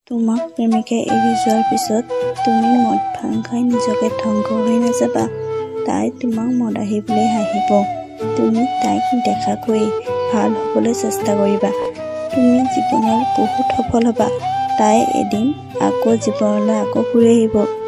তোমাক প্ৰেমিকে এৰি যোৱাৰ পিছত তুমি মদ ভাং খাই নিজকে ধ্বংস হৈ নাযাবা। তাই তোমাক মদাহিবলৈ হাঁহিব। তুমি তাইক দেখাকৈ ভাল হ'বলৈ চেষ্টা কৰিবা। তুমি জীৱনত বহুত সফল হ'বা। তাই এদিন আকৌ জীৱনলৈ ঘূৰি আহিব।